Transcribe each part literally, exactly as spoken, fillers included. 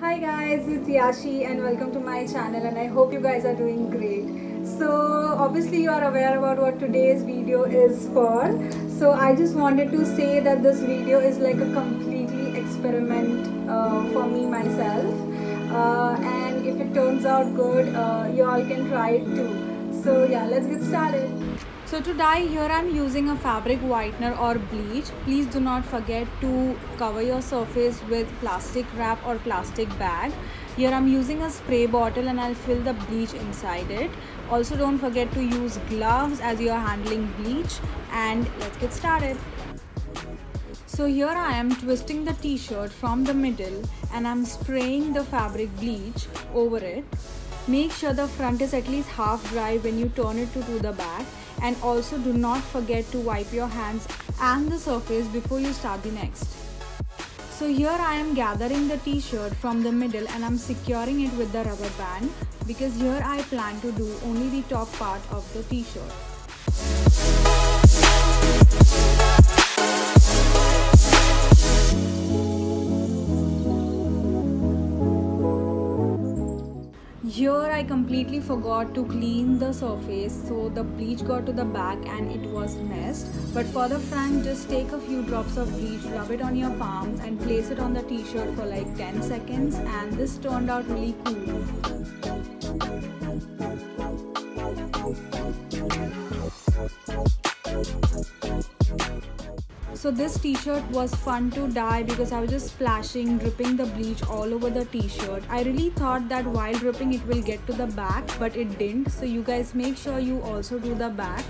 Hi guys, it's Yashi and welcome to my channel, and I hope you guys are doing great. So obviously you are aware about what today's video is for. So I just wanted to say that this video is like a completely experiment uh, for me myself, uh, and if it turns out good, uh, you all can try it too. So yeah, let's get started. So to dye, here I am using a fabric whitener or bleach. Please do not forget to cover your surface with plastic wrap or plastic bag. Here I am using a spray bottle and I'll fill the bleach inside it. Also don't forget to use gloves as you are handling bleach, and let's get started. So here I am twisting the t-shirt from the middle and I'm spraying the fabric bleach over it. Make sure the front is at least half dry when you turn it to, to the back. And also do not forget to wipe your hands and the surface before you start the next. So here I am gathering the t-shirt from the middle and I'm securing it with the rubber band, because here I plan to do only the top part of the t-shirt. Here I completely forgot to clean the surface, so the bleach got to the back and it was messed. But for the front, just take a few drops of bleach, rub it on your palms and place it on the t-shirt for like ten seconds, and this turned out really cool. So this t-shirt was fun to dye because I was just splashing, dripping the bleach all over the t-shirt. I really thought that while dripping it will get to the back, but it didn't. So you guys make sure you also do the back.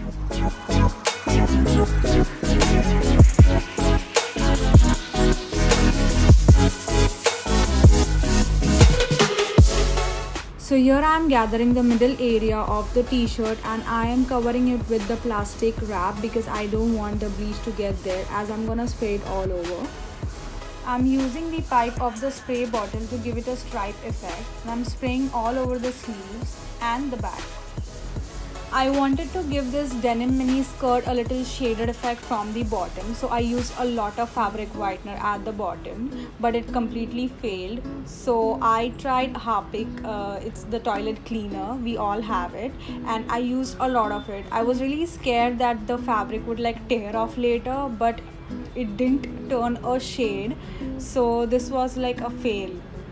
So here I am gathering the middle area of the t-shirt and I am covering it with the plastic wrap because I don't want the bleach to get there, as I'm gonna spray it all over. I'm using the pipe of the spray bottle to give it a stripe effect, and I'm spraying all over the sleeves and the back. I wanted to give this denim mini skirt a little shaded effect from the bottom, so I used a lot of fabric whitener at the bottom, but it completely failed. So I tried Harpic, uh, it's the toilet cleaner, we all have it, and I used a lot of it. I was really scared that the fabric would like tear off later, but it didn't turn a shade, so this was like a fail.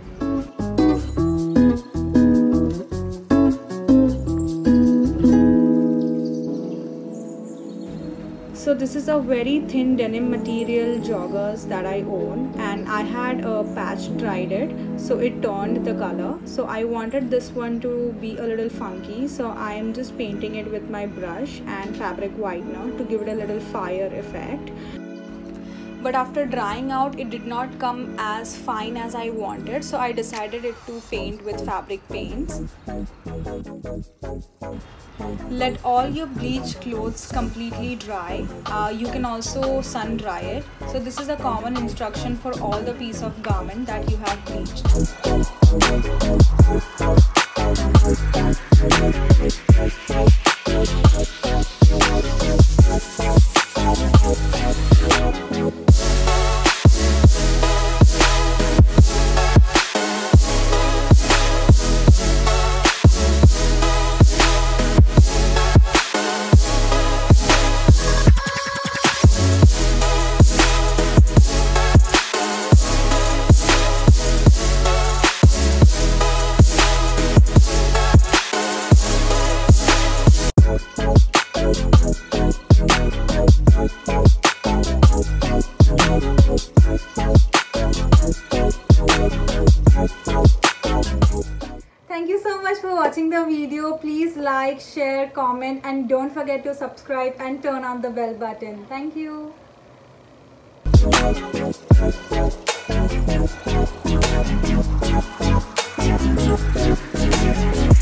So this is a very thin denim material joggers that I own, and I had a patch tried it, so it turned the color. So I wanted this one to be a little funky, so I am just painting it with my brush and fabric whitener to give it a little fire effect. But after drying out, it did not come as fine as I wanted, so I decided it to paint with fabric paints. Let all your bleached clothes completely dry. Uh, you can also sun dry it. So this is a common instruction for all the piece of garment that you have bleached. Thank you so much for watching the video. Please like, share, comment, and don't forget to subscribe and turn on the bell button. Thank you. We'll be right back.